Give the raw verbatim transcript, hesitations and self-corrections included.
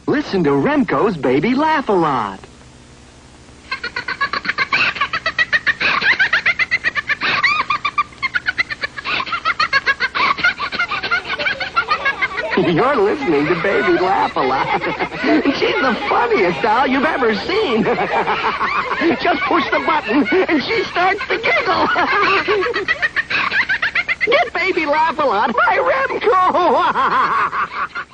Listen to Remco's Baby Laugh-A-Lot. You're listening to Baby Laugh-A-Lot. She's the funniest doll you've ever seen. Just push the button and she starts to giggle. Get Baby Laugh-A-Lot by Remco.